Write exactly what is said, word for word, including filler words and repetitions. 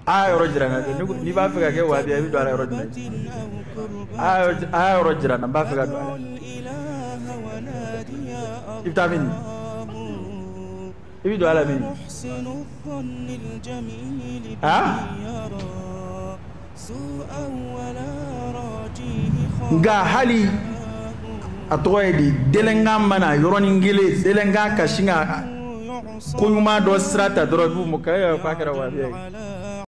a yɔrɔ jira na n'i b'a fɛ ka kɛ wahabiya i bɛ don a la yɔrɔ jumɛn a yɔrɔ jira na n b'a fɛ ka don a la i bɛ taa min i bɛ don a la min nka hali a tɔgɔ ye di delenkan mana yɔrɔnin kelen delenkan ka sin ka ko ɲuman dɔ sira ta dɔrɔn i b'u mo k'a kɛra wahabiya ye